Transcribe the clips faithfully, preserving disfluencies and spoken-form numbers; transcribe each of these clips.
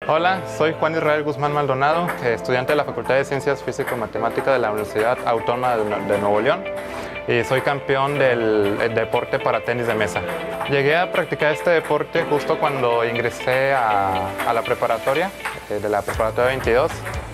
Hola, soy Juan Israel Guzmán Maldonado, estudiante de la Facultad de Ciencias Físico-Matemáticas de la Universidad Autónoma de Nuevo León y soy campeón del deporte para tenis de mesa. Llegué a practicar este deporte justo cuando ingresé a, a la preparatoria, de la preparatoria veintidós.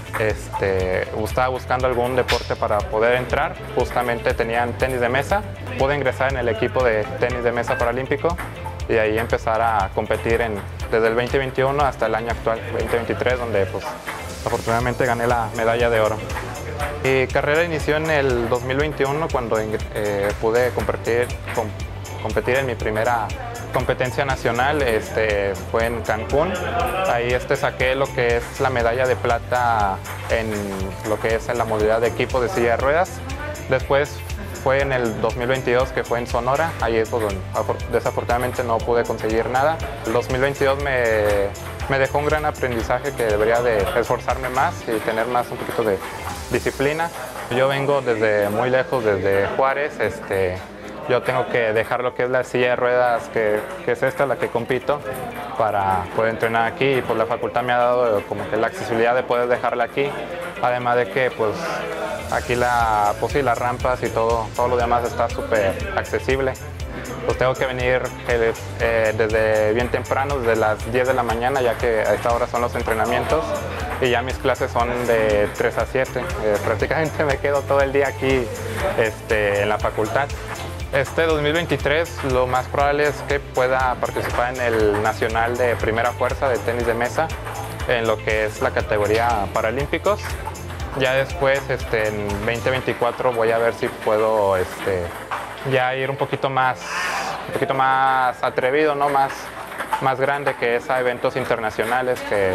Este, estaba buscando algún deporte para poder entrar, justamente tenían tenis de mesa, pude ingresar en el equipo de tenis de mesa paralímpico y ahí empezar a competir en, desde el veinte veintiuno hasta el año actual, veinte veintitrés, donde pues, afortunadamente gané la medalla de oro. Mi carrera inició en el dos mil veintiuno cuando eh, pude competir, com, competir en mi primera competencia nacional, este, fue en Cancún. Ahí este, saqué lo que es la medalla de plata en lo que es en la modalidad de equipo de silla de ruedas. Después fue en el dos mil veintidós, que fue en Sonora. Ahí es donde desafortunadamente no pude conseguir nada. El dos mil veintidós me, me dejó un gran aprendizaje que debería de esforzarme más y tener más un poquito de disciplina. Yo vengo desde muy lejos, desde Juárez. Este, yo tengo que dejar lo que es la silla de ruedas, que, que es esta la que compito, para poder entrenar aquí, y pues la facultad me ha dado como que la accesibilidad de poder dejarla aquí, además de que pues aquí la, pues sí, las rampas y todo, todo lo demás está súper accesible. Pues tengo que venir eh, desde bien temprano, desde las diez de la mañana, ya que a esta hora son los entrenamientos y ya mis clases son de tres a siete. Eh, prácticamente me quedo todo el día aquí este, en la facultad. Este dos mil veintitrés lo más probable es que pueda participar en el Nacional de Primera Fuerza de tenis de mesa, en lo que es la categoría Paralímpicos. Ya después, este, en veinte veinticuatro, voy a ver si puedo este, ya ir un poquito más, un poquito más atrevido, ¿no? más, más grande, que es a eventos internacionales, que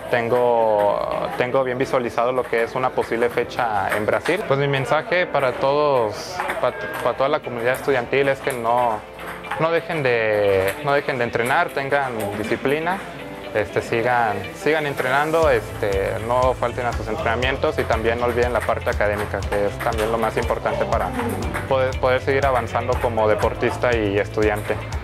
tengo, tengo bien visualizado lo que es una posible fecha en Brasil. Pues mi mensaje para todos, para, para toda la comunidad estudiantil es que no, no, dejen de, no dejen de entrenar, tengan disciplina. Este, sigan, sigan entrenando, este, no falten a sus entrenamientos y también no olviden la parte académica, que es también lo más importante para poder, poder seguir avanzando como deportista y estudiante.